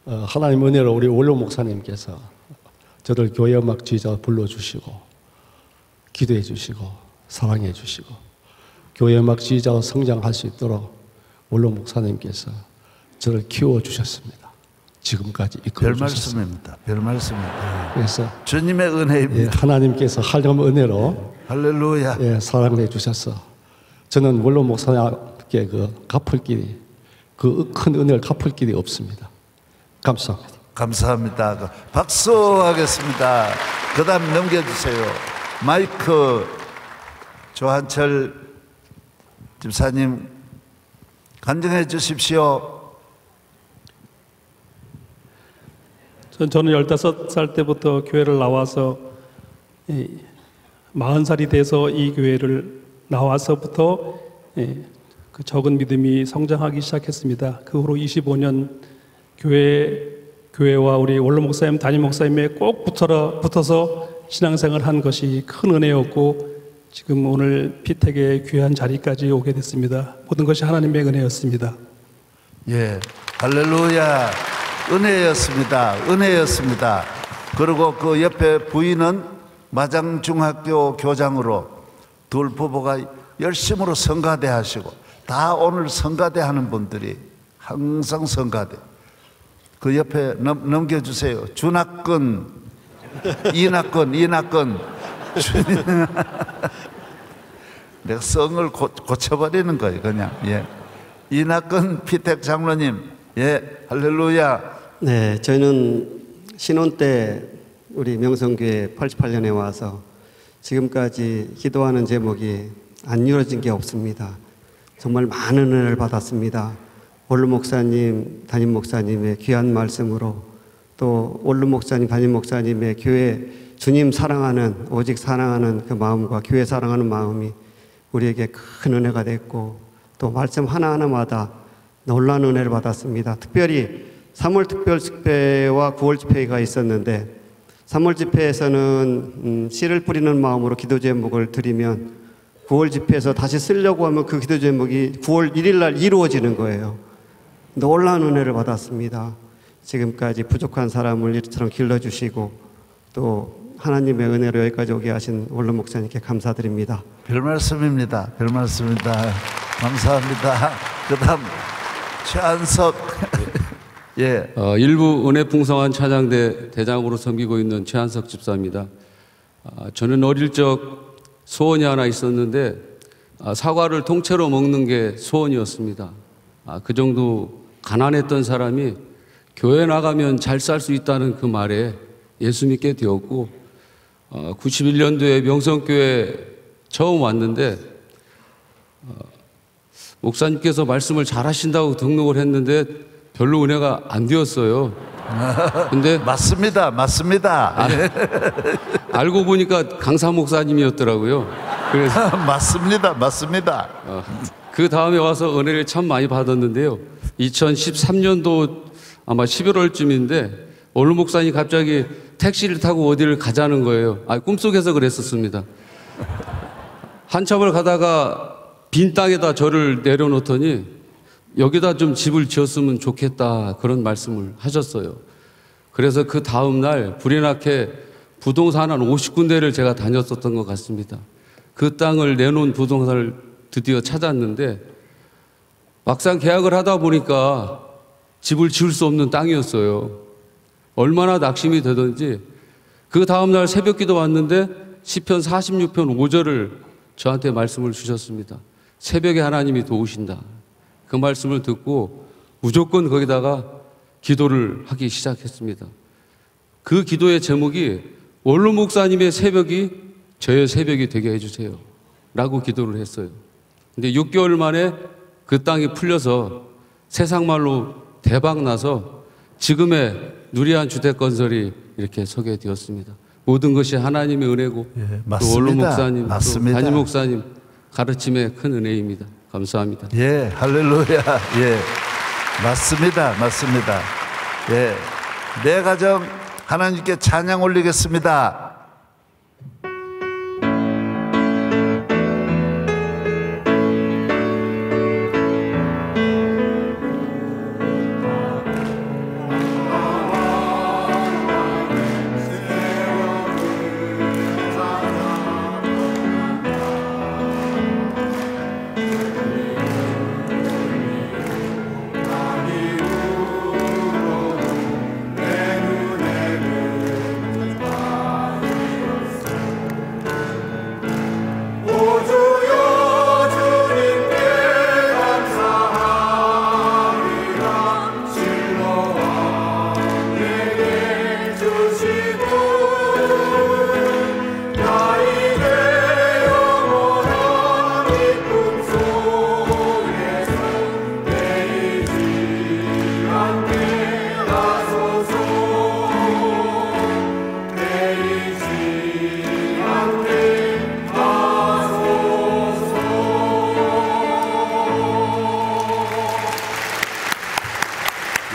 하나님 은혜로 우리 원로 목사님께서 저를 교회 음악 지휘자 불러주시고 기도해 주시고 사랑해 주시고 교회 음악 지휘자가 성장할 수 있도록 원로 목사님께서 저를 키워주셨습니다. 지금까지 이끌어 주셨습니다. 별 말씀입니다. 그래서 주님의 은혜입니다. 예, 하나님께서 하나님 은혜로 할렐루야. 예, 사랑해 주셔서 저는 원로 목사님께 그 갚을 길이 그 큰 은혜를 갚을 길이 없습니다. 감사합니다. 감사합니다. 박수하겠습니다. 그 다음 넘겨주세요. 마이크 조한철 집사님 간증해 주십시오. 저는 15살 때부터 교회를 나와서 40살이 돼서 이 교회를 나와서부터 그 적은 믿음이 성장하기 시작했습니다. 그 후로 25년 교회와 우리 원로 목사님, 담임 목사님에 꼭 붙어서 신앙생활을 한 것이 큰 은혜였고 지금 오늘 피택의 귀한 자리까지 오게 됐습니다. 모든 것이 하나님의 은혜였습니다. 예, 할렐루야. 은혜였습니다. 은혜였습니다. 그리고 그 옆에 부인은 마장중학교 교장으로 둘 부부가 열심으로 성가대 하시고 다 오늘 성가대 하는 분들이 항상 성가대. 그 옆에 넘겨주세요. 준학근, 이낙근. 내가 성을 고쳐버리는 거예요, 그냥. 예. 이낙근 피택 장로님, 예, 할렐루야. 네, 저희는 신혼 때 우리 명성교회 88년에 와서 지금까지 기도하는 제목이 안 이루어진 게 없습니다. 정말 많은 은혜를 받았습니다. 원로 목사님, 담임 목사님의 귀한 말씀으로 또 원로 목사님, 담임 목사님의 교회 주님 사랑하는 오직 사랑하는 그 마음과 교회 사랑하는 마음이 우리에게 큰 은혜가 됐고 또 말씀 하나하나마다 놀라운 은혜를 받았습니다. 특별히 3월 특별 집회와 9월 집회가 있었는데 3월 집회에서는 씨를 뿌리는 마음으로 기도 제목을 드리면 9월 집회에서 다시 쓰려고 하면 그 기도 제목이 9월 1일 날 이루어지는 거예요. 놀라운 은혜를 받았습니다. 지금까지 부족한 사람을 이처럼 길러주시고 또 하나님의 은혜로 여기까지 오게 하신 원로 목사님께 감사드립니다. 별 말씀입니다. 별 말씀입니다. 감사합니다. 그 다음 최한석. 예. 일부 은혜풍성한 찬양대 대장으로 섬기고 있는 최한석 집사입니다. 저는 어릴 적 소원이 하나 있었는데 사과를 통째로 먹는 게 소원이었습니다. 그 정도 가난했던 사람이 교회 나가면 잘 살 수 있다는 그 말에 예수 믿게 되었고 91년도에 명성교회 처음 왔는데 목사님께서 말씀을 잘 하신다고 등록을 했는데 별로 은혜가 안 되었어요. 근데 맞습니다. 알고 보니까 강사 목사님이었더라고요. 그래서 맞습니다. 그 다음에 와서 은혜를 참 많이 받았는데요. 2013년도 아마 11월쯤인데 원로 목사님 갑자기 택시를 타고 어디를 가자는 거예요. 꿈속에서 그랬었습니다. 한참을 가다가 빈 땅에다 저를 내려놓더니 여기다 좀 집을 지었으면 좋겠다 그런 말씀을 하셨어요. 그래서 그 다음 날 불이 나게 부동산 한 50군데를 제가 다녔었던 것 같습니다. 그 땅을 내놓은 부동산을 드디어 찾았는데 막상 계약을 하다 보니까 집을 지을 수 없는 땅이었어요. 얼마나 낙심이 되던지 그 다음날 새벽 기도 왔는데 시편 46편 5절을 저한테 말씀을 주셨습니다. 새벽에 하나님이 도우신다. 그 말씀을 듣고 무조건 거기다가 기도를 하기 시작했습니다. 그 기도의 제목이 원로 목사님의 새벽이 저의 새벽이 되게 해주세요 라고 기도를 했어요. 근데 6개월 만에 그 땅이 풀려서 세상 말로 대박 나서 지금의 누리한 주택건설이 이렇게 서게 되었습니다. 모든 것이 하나님의 은혜고 또 원로 목사님, 또 담임 목사님 가르침의 큰 은혜입니다. 감사합니다. 예, 할렐루야. 예, 맞습니다. 예, 내 가정 하나님께 찬양 올리겠습니다.